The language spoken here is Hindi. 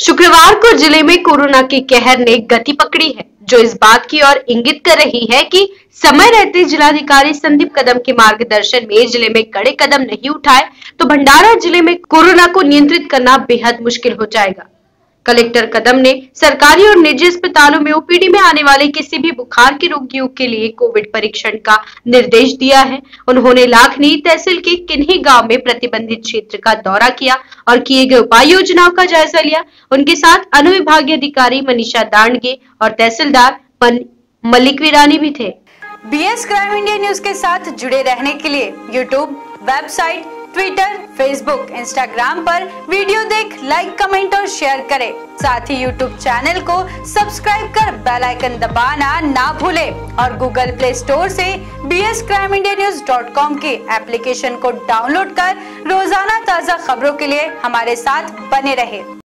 शुक्रवार को जिले में कोरोना के कहर ने गति पकड़ी है, जो इस बात की ओर इंगित कर रही है कि समय रहते जिलाधिकारी संदीप कदम के मार्गदर्शन में जिले में कड़े कदम नहीं उठाए तो भंडारा जिले में कोरोना को नियंत्रित करना बेहद मुश्किल हो जाएगा। कलेक्टर कदम ने सरकारी और निजी अस्पतालों में ओपीडी में आने वाले किसी भी बुखार के रोगियों के लिए कोविड परीक्षण का निर्देश दिया है। उन्होंने लाखनी तहसील के किन्ही गांव में प्रतिबंधित क्षेत्र का दौरा किया और किए गए उपाय योजनाओं का जायजा लिया। उनके साथ अनुविभागीय अधिकारी मनीषा दांडगे और तहसीलदार मलिक वीरानी भी थे। बीएस क्राइम इंडिया न्यूज के साथ जुड़े रहने के लिए YouTube, website, Twitter, Facebook, Instagram पर वीडियो देख लाइक, कमेंट और शेयर करें। साथ ही यूट्यूब चैनल को सब्सक्राइब कर बेल आइकन दबाना ना भूलें और गूगल प्ले स्टोर से bscrimindianews.com के एप्लीकेशन को डाउनलोड कर रोजाना ताज़ा खबरों के लिए हमारे साथ बने रहें।